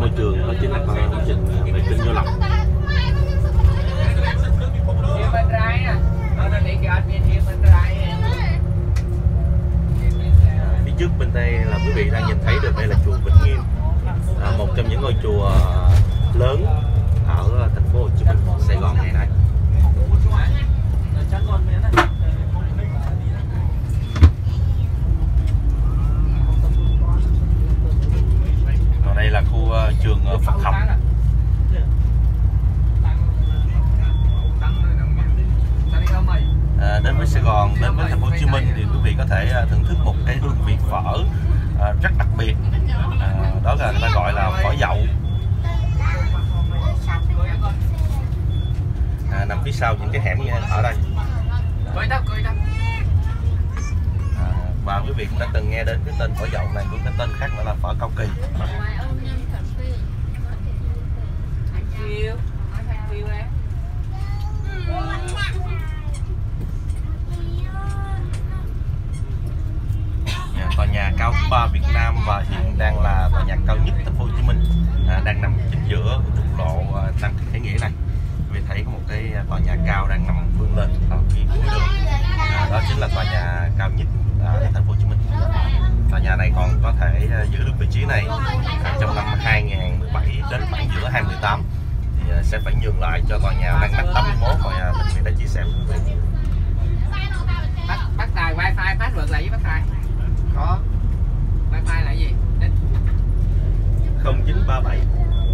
môi trường, đó chính là công trình vệ sinh Vô Lộc. Phía trước bên đây là quý vị đang nhìn thấy được, đây là chùa Vĩnh Nghiêm, một trong những ngôi chùa lớn ở thành phố Hồ Chí Minh, Sài Gòn ngày nay. Còn đây là khu trường Phật học. Đến với Sài Gòn, đến với thành phố Hồ Chí Minh thì quý vị có thể thưởng thức một cái hương vị phở rất đặc biệt, đó là người ta gọi là phở dậu. Nằm phía sau những cái hẻm như ở đây. Và quý vị cũng đã từng nghe đến cái tên phở dậu này, cũng cái tên khác nữa là phở Cao Kỳ. Tòa nhà cao thứ 3 Việt Nam và hiện đang là tòa nhà cao nhất thành phố Hồ Chí Minh, đang nằm chính giữa trục lộ Nam Kỳ Khởi Nghĩa này. Quý vị thấy có một cái tòa nhà cao đang nằm vươn lên ở phía cuối đường, đó chính là tòa nhà cao nhất ở thành phố Hồ Chí Minh. Tòa nhà này còn có thể giữ được vị trí này trong năm 2017 đến khoảng giữa 2018 thì sẽ phải nhường lại cho tòa nhà Landmark 81 mà mình đã chia sẻ với quý vị. Bắt Tài wifi password lại với bắt Tài. Có wifi là gì? 0937